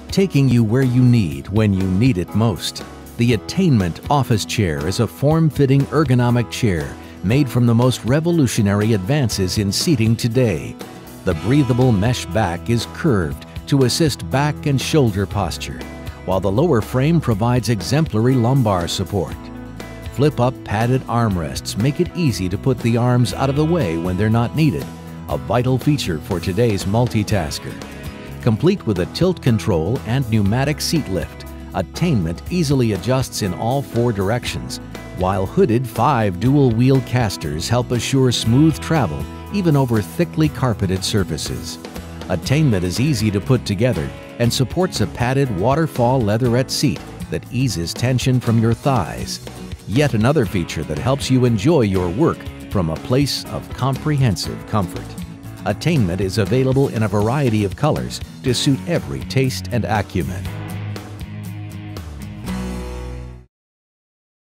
taking you where you need when you need it most. The Attainment office chair is a form-fitting ergonomic chair made from the most revolutionary advances in seating today. The breathable mesh back is curved to assist back and shoulder posture, while the lower frame provides exemplary lumbar support. Flip-up padded armrests make it easy to put the arms out of the way when they're not needed, a vital feature for today's multitasker. Complete with a tilt control and pneumatic seat lift, Attainment easily adjusts in all 4 directions, while hooded 5 dual-wheel casters help assure smooth travel even over thickly carpeted surfaces. Attainment is easy to put together and supports a padded waterfall leatherette seat that eases tension from your thighs. Yet another feature that helps you enjoy your work from a place of comprehensive comfort. Attainment is available in a variety of colors to suit every taste and acumen.